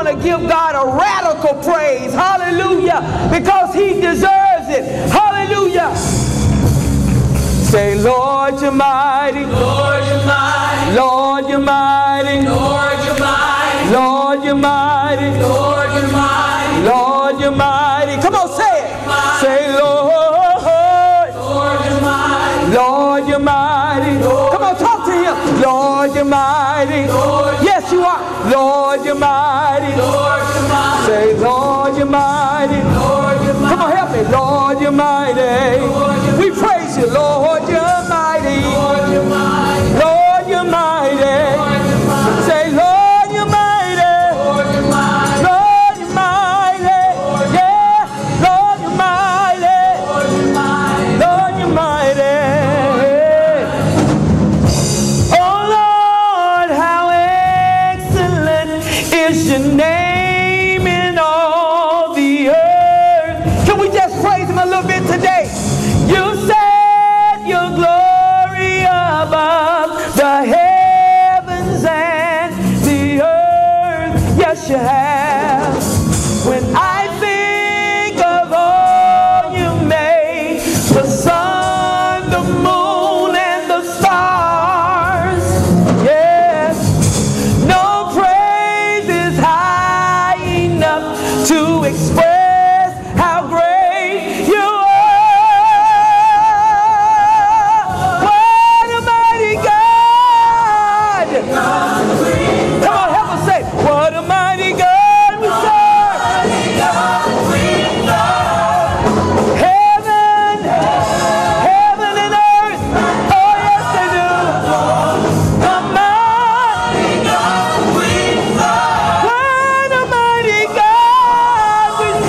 to give God a radical praise. Hallelujah. Because he deserves it. Hallelujah. Say, Lord, you're mighty. Lord, you're mighty. Lord, you're mighty. Lord, you're mighty. Lord, you're mighty. Lord, you're mighty. Lord, you're mighty. Come on, say it. Say, Lord. Lord, you're mighty. Lord, you're mighty. Come on, talk to him. Lord, you're mighty. Yes, you are. Lord, you're mighty. Lord, you're mighty. Say, Lord, you're mighty. Lord, you're mighty. Come on, help me. Lord, you're mighty. We praise you. Lord, you're mighty. Lord, you're mighty. Lord, you're mighty. Say, Lord, you're mighty. Lord, you're mighty. Lord, you're mighty. Yeah. Lord, you're mighty. Lord, you're mighty. Lord, you're mighty. Oh, Lord, how excellent is your name in all the earth. Can we just praise him a little bit today? You set your glory above the heavens and the earth. Yes, you have. When I think of all you made, the sun, the moon, and the stars, yes, no praise is high enough to express how great you are. What a mighty God! Come on, help us say, what a mighty God we serve! Heaven, heaven and earth, oh yes they do. The mighty God we serve. What a mighty God we serve.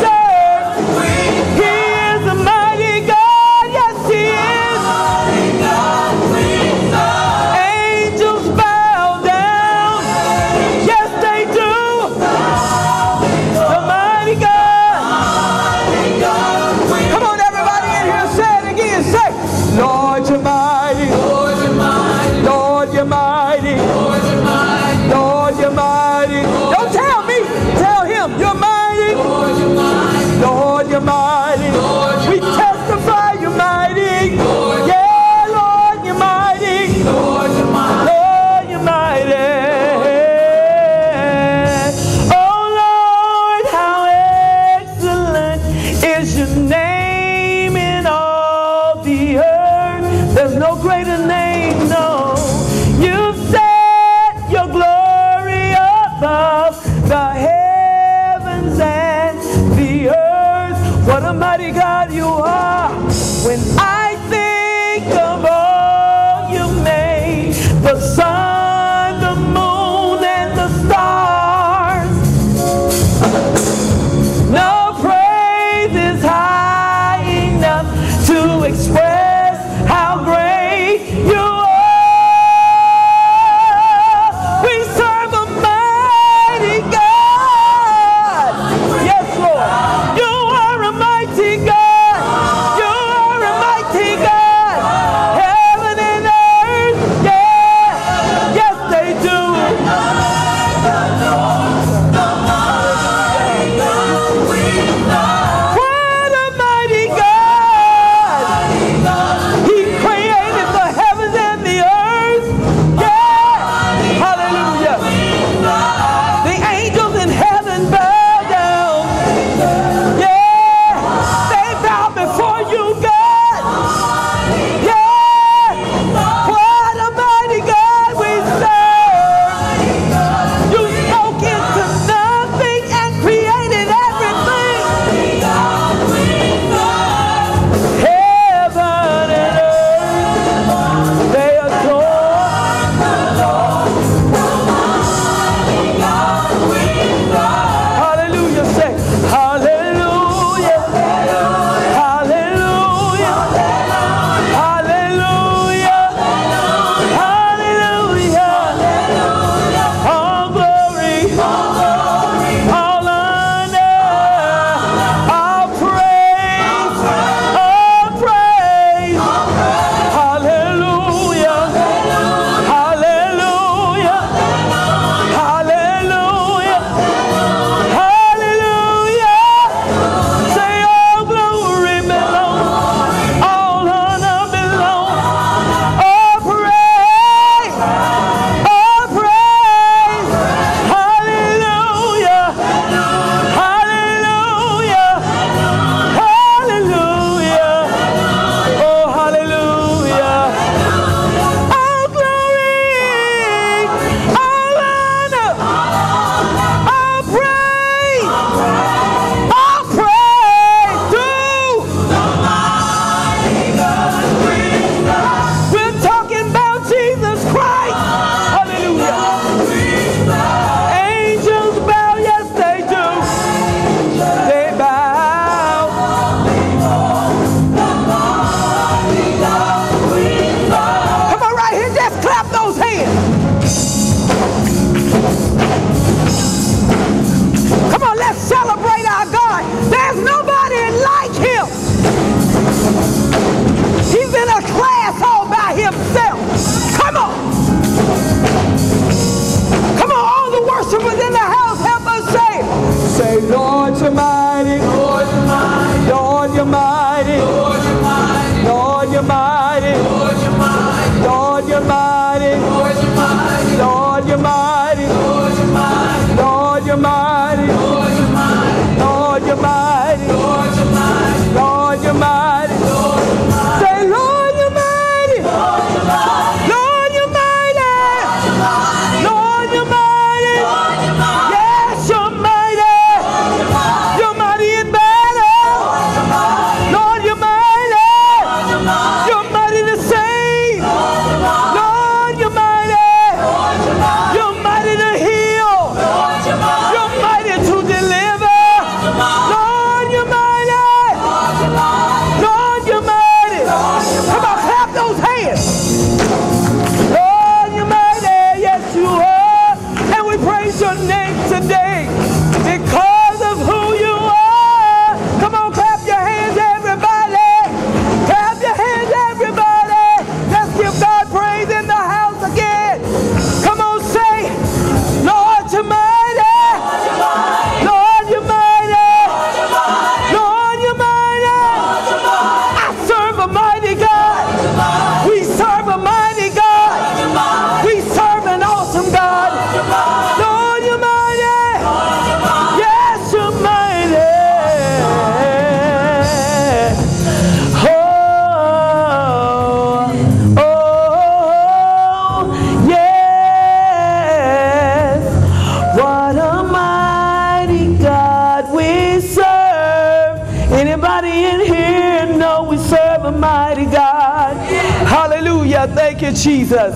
Anybody in here know we serve a mighty God? Hallelujah. Thank you, Jesus.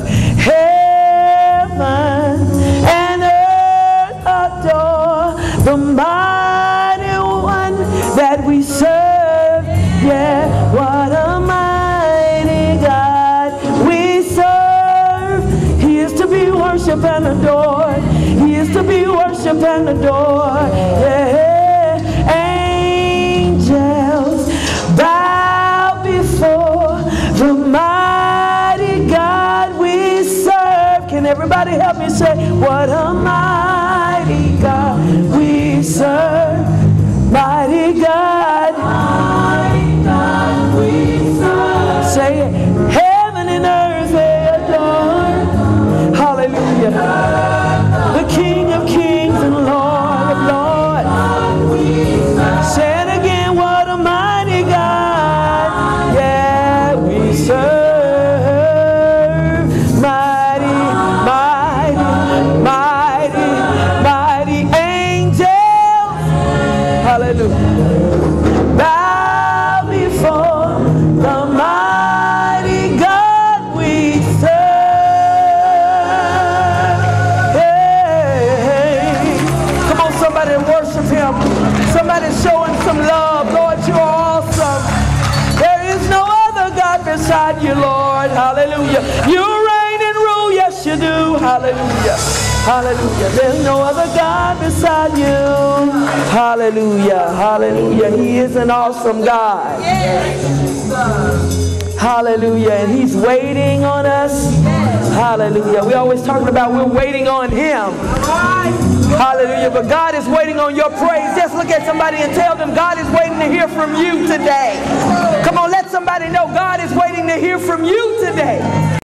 Heaven and earth adore the mighty one that we serve. Yeah, what a mighty God we serve. He is to be worshipped and adored. He is to be worshipped and adored. Yeah. Angels bow before the mighty God we serve. Can everybody help me say, what a mighty God we serve. Mighty God. Mighty God we serve. Say it. Heaven and earth they adore. Hallelujah. The King of kings and Lord of lords. Say it again, what a mighty God. Yeah, we serve. Mighty, mighty, mighty, mighty angels. Hallelujah. Bow before the mighty God we serve. Hey, come on, somebody worship him. Somebody show him some love. Lord, you are awesome. There is no other God beside you, Lord. Hallelujah. You reign and rule. Yes, you do. Hallelujah. Hallelujah. There's no other God beside you. Hallelujah. Hallelujah. He is an awesome God. Hallelujah. And he's waiting on us. Hallelujah. We're always talking about we're waiting on him. Hallelujah. But God is waiting on your praise. Just look at somebody and tell them God is waiting to hear from you today. Come on, let somebody know God is waiting to hear from you